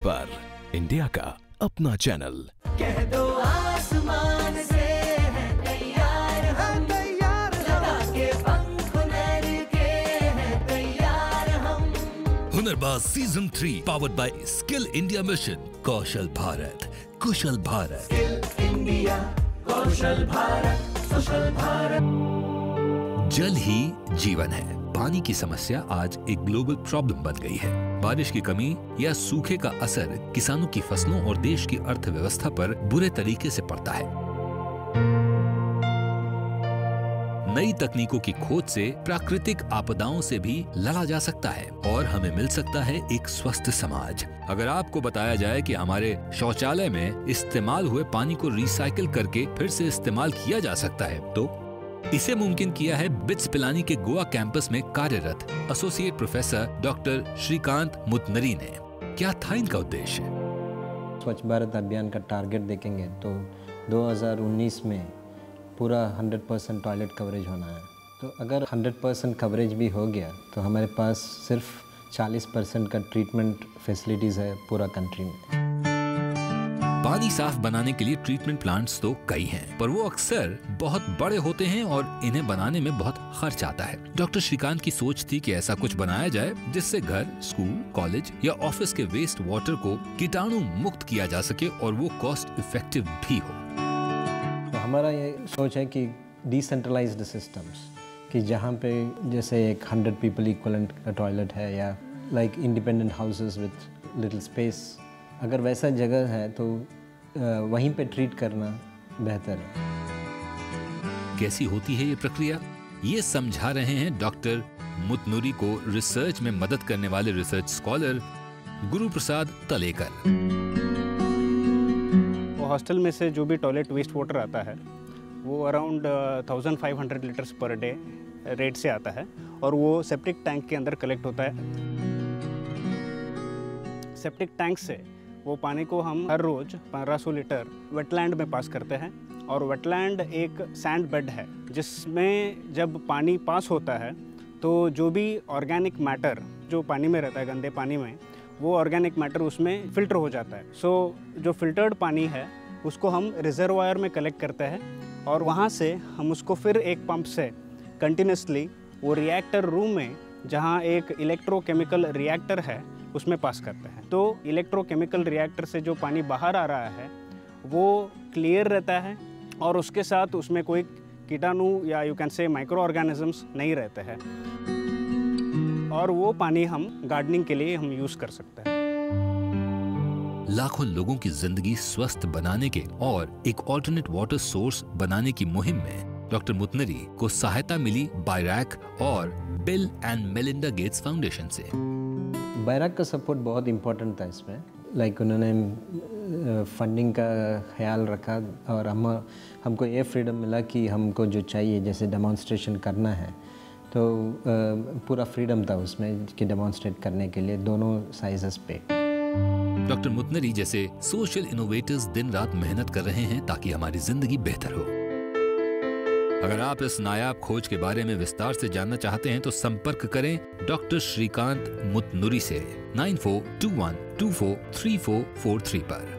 पर, इंडिया का अपना चैनल। कह दो आसमान से है तैयार हम, लगा के पंख हुनर के है तैयार हम। Hunarbaaz season 3 powered by Skill India mission. कौशल भारत, कुशल भारत। स्किल इंडिया, कौशल भारत, कुशल भारत। जल ही जीवन है। पानी की समस्या आज एक ग्लोबल प्रॉब्लम बन गई है। बारिश की कमी या सूखे का असर किसानों की फसलों और देश की अर्थव्यवस्था पर बुरे तरीके से पड़ता है। नई तकनीकों की खोज से प्राकृतिक आपदाओं से भी लड़ा जा सकता है और हमें मिल सकता है एक स्वस्थ समाज। अगर आपको बताया जाए कि हमारे शौचालय में इस्तेमाल हुए पानी को रिसाइकिल करके फिर से इस्तेमाल किया जा सकता है, तो इसे मुमकिन किया है BITS-Pilani के गोवा कैंपस में कार्यरत associate professor doctor Shrikant Mutnari ने। क्या था इनका उद्देश्य? स्वच्छ भारत अभियान का टारगेट देखेंगे तो 2019 में पूरा 100% टॉयलेट कवरेज होना है। तो अगर 100% कवरेज भी हो गया तो हमारे पास सिर्फ 40% का ट्रीटमेंट फैसिलिटीज़ है पूरा कंट्री में। पानी साफ बनाने के लिए ट्रीटमेंट प्लांट्स तो कई हैं, पर वो अक्सर बहुत बड़े होते हैं और इन्हें बनाने में बहुत खर्च आता है। डॉक्टर श्रीकांत की सोच थी कि ऐसा कुछ बनाया जाए जिससे घर, स्कूल, कॉलेज या ऑफिस के वेस्ट वाटर को कीटाणु मुक्त किया जा सके और वो कॉस्ट इफेक्टिव भी हो। तो हमारा ये सोच है कि डिसेंट्रलाइज्ड सिस्टम्स, कि जहाँ पे जैसे एक 100 पीपल इक्वलेंट का टॉयलेट है या like independent houses with little space, अगर वैसा जगह है तो वहीं पे ट्रीट करना बेहतर है। कैसी होती है ये प्रक्रिया, ये समझा रहे हैं डॉक्टर मुतनुरी को रिसर्च में मदद करने वाले research scholar Guru Prasad Talekar. Hostel में से जो भी टॉयलेट वेस्ट वाटर आता है वो around 1500 litres per day rate से आता है और वो सेप्टिक टैंक के अंदर कलेक्ट होता है। सेप्टिक टैंक से वो पानी को हम हर रोज़ 1500 लीटर वेटलैंड में पास करते हैं और वेटलैंड एक सैंड बेड है जिसमें जब पानी पास होता है तो जो भी ऑर्गेनिक मैटर जो पानी में रहता है, गंदे पानी में, वो ऑर्गेनिक मैटर उसमें फ़िल्टर हो जाता है। सो जो फ़िल्टर्ड पानी है उसको हम रिजर्वायर में कलेक्ट करते हैं और वहाँ से हम उसको फिर एक पंप से कंटिन्यूसली वो रिएक्टर रूम में, जहाँ एक इलेक्ट्रोकेमिकल रिएक्टर है, उसमें पास करते हैं। तो इलेक्ट्रोकेमिकल रिएक्टर से जो पानी बाहर आ रहा है वो क्लियर रहता है और उसके साथ उसमें कोई कीटाणु या you can say microorganisms नहीं रहते हैं और वो पानी हम गार्डनिंग के लिए हम यूज़ कर सकते हैं। लाखों लोगों की जिंदगी स्वस्थ बनाने के और एक ऑल्टरनेट वाटर सोर्स बनाने की मुहिम में डॉक्टर मुतनरी को सहायता मिली BIRAC और Bill and Melinda Gates Foundation से। BIRAC का सपोर्ट बहुत इम्पोर्टेंट था इसमें। लाइक उन्होंने फंडिंग का ख्याल रखा और हमको ये फ्रीडम मिला कि हमको जो चाहिए, जैसे डेमोन्स्ट्रेशन करना है तो पूरा फ्रीडम था उसमें कि डेमोन्स्ट्रेट करने के लिए दोनों साइजेस पे। डॉक्टर मुतनरी जैसे सोशल इनोवेटर्स दिन रात मेहनत कर रहे हैं ताकि हमारी जिंदगी बेहतर हो। अगर आप इस नायाब खोज के बारे में विस्तार से जानना चाहते हैं तो संपर्क करें डॉक्टर श्रीकांत मुतनुरी से 9421243443 पर।